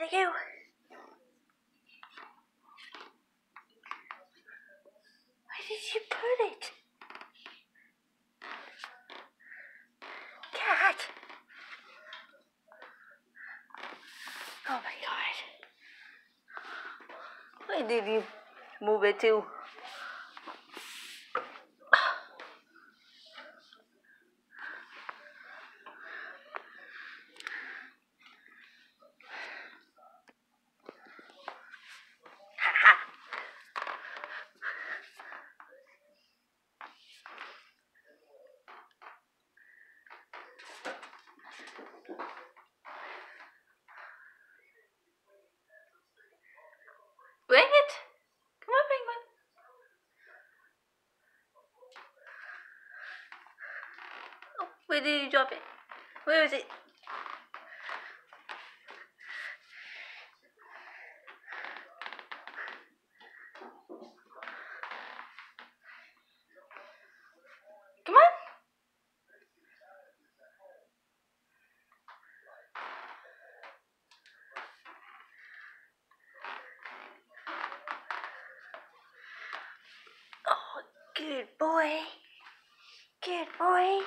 to go. Where did you put it? Cat! Oh my god. Where did you move it to? Bring it! Come on, Penguin. Oh, where did you drop it? Where is it? Come on. Oh, good boy. Good boy.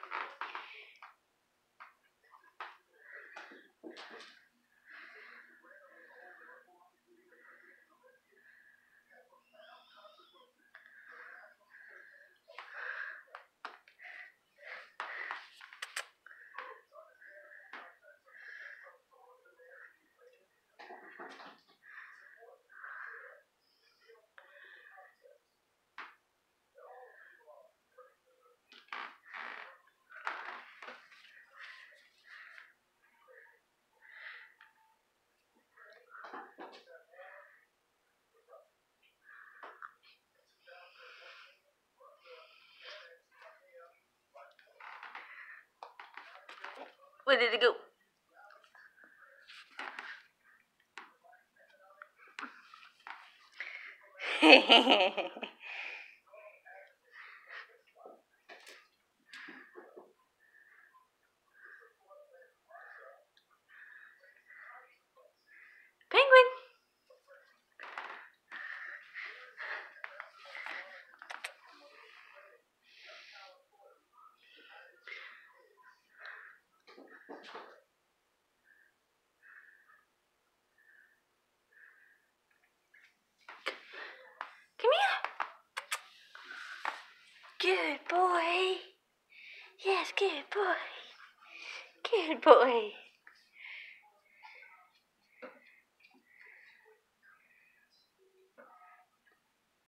Where did it go? Penguin. Come here. Good boy. Yes, good boy. Good boy.